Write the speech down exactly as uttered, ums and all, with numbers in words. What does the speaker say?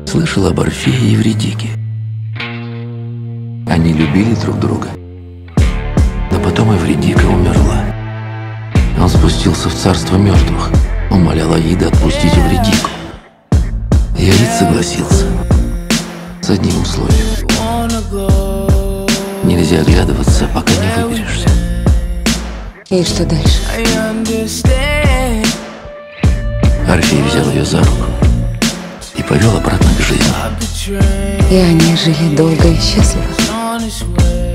Слышал об Орфее и Евридике. Они любили друг друга. Но потом Евридика умерла. Он спустился в царство мертвых, умолял Аида отпустить Евридику. И Аид согласился с одним условием. Нельзя оглядываться, пока не выберешься. И что дальше? Орфей взял ее за руку и повел обратно к жизни. И они жили долго и счастливо.